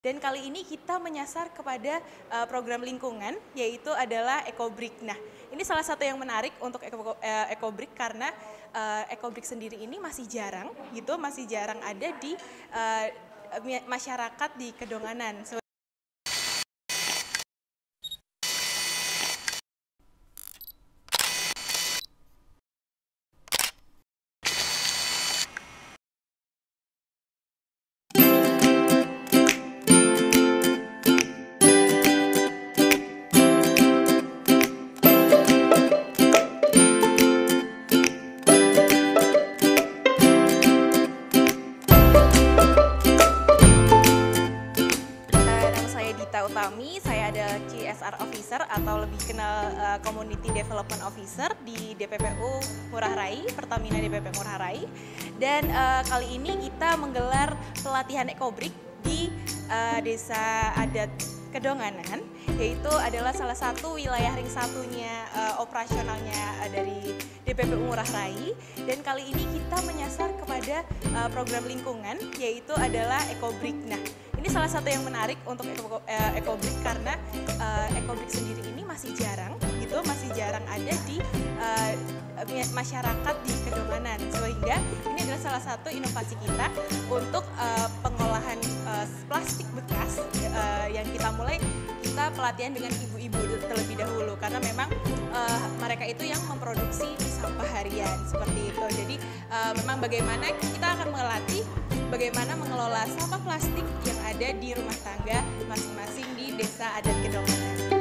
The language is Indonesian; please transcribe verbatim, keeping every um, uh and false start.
Dan kali ini kita menyasar kepada uh, program lingkungan, yaitu adalah Ecobrik. Nah, ini salah satu yang menarik untuk Eco, uh, Ecobrik karena uh, Ecobrik sendiri ini masih jarang, gitu, masih jarang ada di uh, masyarakat di Kedonganan. Utami, saya ada C S R Officer atau lebih kenal uh, Community Development Officer di D P P U Ngurah Rai, Pertamina D P P Ngurah Rai. Dan uh, kali ini kita menggelar pelatihan Ecobrik di uh, Desa Adat Kedonganan, yaitu adalah salah satu wilayah ring satunya uh, operasionalnya uh, dari D P P U Ngurah Rai. Dan kali ini kita menyasar kepada uh, program lingkungan, yaitu adalah Ecobrik. Nah, ini salah satu yang menarik untuk Ecobrik karena uh, Ecobrik sendiri ini masih jarang, gitu, masih jarang ada di uh, masyarakat di Kedonganan. Sehingga ini adalah salah satu inovasi kita untuk uh, pengolahan uh, plastik bekas uh, yang kita mulai kita pelatihan dengan ibu-ibu terlebih dahulu karena memang uh, mereka itu yang memproduksi sampah harian seperti itu. Jadi uh, memang bagaimana kita akan melatih bagaimana mengelola sampah plastik yang ada di rumah tangga masing-masing di Desa Adat Kedonganan.